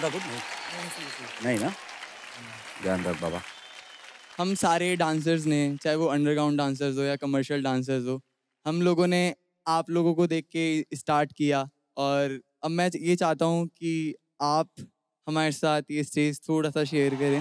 दूसरा कुछ नहीं ना, ध्यान रख बाबा। हम सारे डांसर्स ने, चाहे वो अंडरग्राउंड डांसर्स हो या कमर्शियल डांसर्स हो, हम लोगों ने आप लोगों को देख के स्टार्ट किया और अब मैं ये चाहता हूँ कि आप हमारे साथ ये स्टेज थोड़ा सा शेयर करें।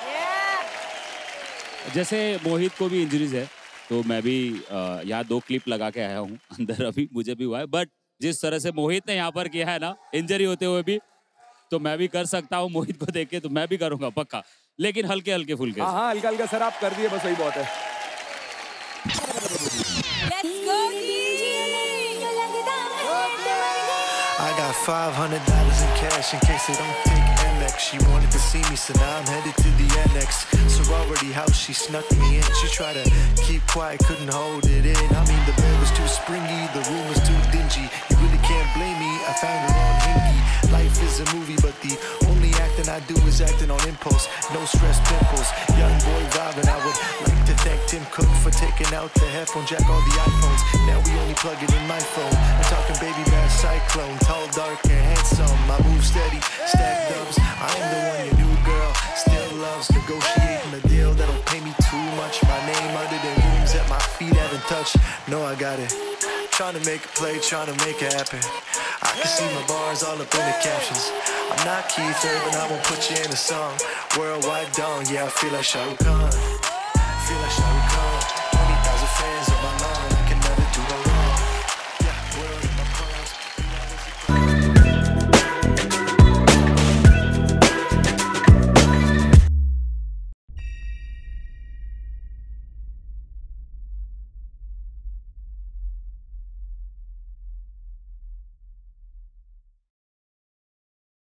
जैसे मोहित को भी इंजरीज है, तो मैं भी यहाँ 2 क्लिप लगा के आया हूँ अंदर, अभी मुझे भी हुआ है, बट जिस तरह से मोहित ने यहाँ पर किया है ना, इंजरी होते हुए भी, तो मैं भी कर सकता हूँ मोहित को देख के, तो मैं भी करूंगा पक्का, लेकिन हल्के हल्के फुल्के। हाँ हल्का हल्का सर, आप कर दिए बस, वही बहुत है। I got $500 in cash in case they don't take MX. She wanted to see me, so now I'm headed to the NX. Sorority house, she snuck me in. She tried to keep quiet, couldn't hold it in. I mean, the bed was too springy, the room was too dingy. You really can't blame me, I found her on Hinky. Life is a movie, but the only acting I do is acting on impulse. No stress pimples, young boy vibing. I would like to thank Tim Cook for taking out the headphone jack, all the iPhones. Now we only plug it in my phone. I'm talking baby bass cyclone, tall, dark, and handsome. I move steady, stack dubs. I am the one your new girl still loves. Negotiating a deal that'll pay me too much. My name under the rooms that my feet haven't touched. No, I got it. Trying to make a play, trying to make it happen. I can see my bars all up in the captions. I'm not Keith Urban, I won't put you in a song. Worldwide dong, yeah, I feel like Shah Rukh Khan. Feel like Shah Rukh Khan.